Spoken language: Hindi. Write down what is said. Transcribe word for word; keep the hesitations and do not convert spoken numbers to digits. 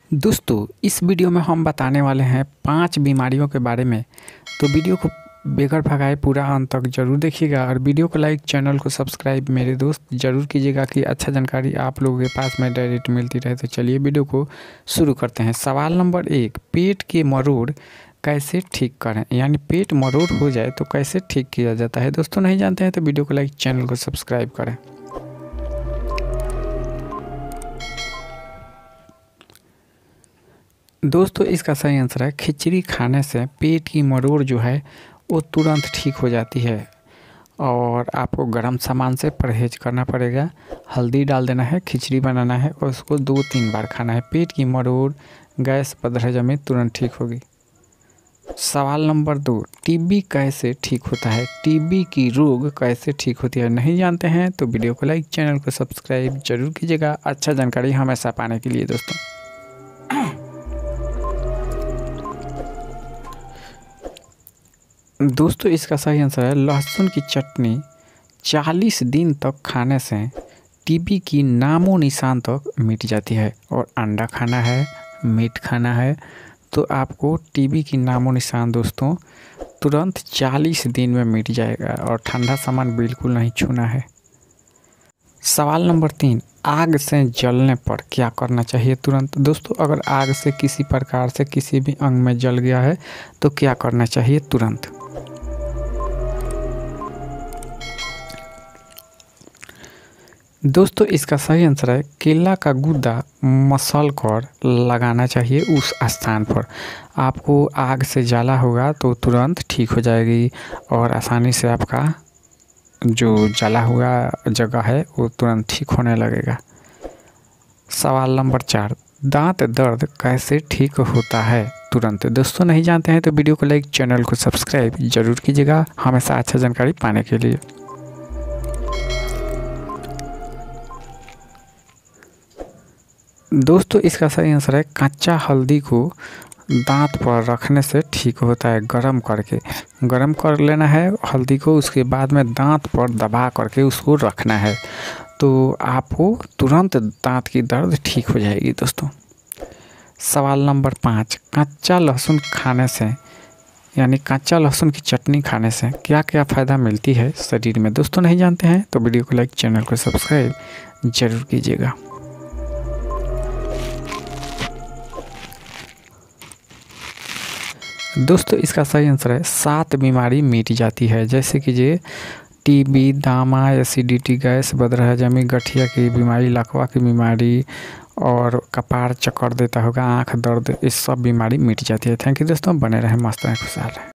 दोस्तों इस वीडियो में हम बताने वाले हैं पांच बीमारियों के बारे में। तो वीडियो को बेगर भगाए पूरा अंत तक जरूर देखिएगा और वीडियो को लाइक, चैनल को सब्सक्राइब मेरे दोस्त जरूर कीजिएगा कि अच्छा जानकारी आप लोगों के पास में डायरेक्ट मिलती रहे। तो चलिए वीडियो को शुरू करते हैं। सवाल नंबर एक, पेट के मरोड़ कैसे ठीक करें, यानी पेट मरोड़ हो जाए तो कैसे ठीक किया जाता है। दोस्तों नहीं जानते हैं तो वीडियो को लाइक, चैनल को सब्सक्राइब करें। दोस्तों इसका सही आंसर है खिचड़ी खाने से पेट की मरोड़ जो है वो तुरंत ठीक हो जाती है। और आपको गर्म सामान से परहेज करना पड़ेगा। हल्दी डाल देना है, खिचड़ी बनाना है और उसको दो तीन बार खाना है। पेट की मरोड़, गैस, बदहजमी तुरंत ठीक होगी। सवाल नंबर दो, टीबी कैसे ठीक होता है। टीबी की रोग कैसे ठीक होती है, नहीं जानते हैं तो वीडियो को लाइक, चैनल को सब्सक्राइब जरूर कीजिएगा अच्छा जानकारी हमेशा पाने के लिए। दोस्तों दोस्तों इसका सही आंसर है लहसुन की चटनी चालीस दिन तक खाने से टीबी की नामो निशान तक मिट जाती है। और अंडा खाना है, मीट खाना है तो आपको टीबी की नामो निशान दोस्तों तुरंत चालीस दिन में मिट जाएगा। और ठंडा सामान बिल्कुल नहीं छूना है। सवाल नंबर तीन, आग से जलने पर क्या करना चाहिए तुरंत। दोस्तों अगर आग से किसी प्रकार से किसी भी अंग में जल गया है तो क्या करना चाहिए तुरंत। दोस्तों इसका सही आंसर है केला का गूदा मसल कर लगाना चाहिए उस स्थान पर। आपको आग से जला होगा तो तुरंत ठीक हो जाएगी और आसानी से आपका जो जला हुआ जगह है वो तुरंत ठीक होने लगेगा। सवाल नंबर चार, दांत दर्द कैसे ठीक होता है तुरंत। दोस्तों नहीं जानते हैं तो वीडियो को लाइक, चैनल को सब्सक्राइब जरूर कीजिएगा हमेशा अच्छा जानकारी पाने के लिए। दोस्तों इसका सही आंसर है कच्चा हल्दी को दांत पर रखने से ठीक होता है। गरम करके गरम कर लेना है हल्दी को, उसके बाद में दांत पर दबा करके उसको रखना है तो आपको तुरंत दांत की दर्द ठीक हो जाएगी। दोस्तों सवाल नंबर पाँच, कच्चा लहसुन खाने से यानी कच्चा लहसुन की चटनी खाने से क्या क्या फ़ायदा मिलती है शरीर में। दोस्तों नहीं जानते हैं तो वीडियो को लाइक, चैनल को सब्सक्राइब जरूर कीजिएगा। दोस्तों इसका सही आंसर है सात बीमारी मिट जाती है, जैसे कि ये टीबी, दामा, एसिडिटी, गैस, बदहजमी, गठिया की बीमारी, लकवा की बीमारी और कपार चक्कर देता होगा, आंख दर्द, इस सब बीमारी मिट जाती है। थैंक यू दोस्तों, बने रहें, मस्त रहें, खुशहाल रहें।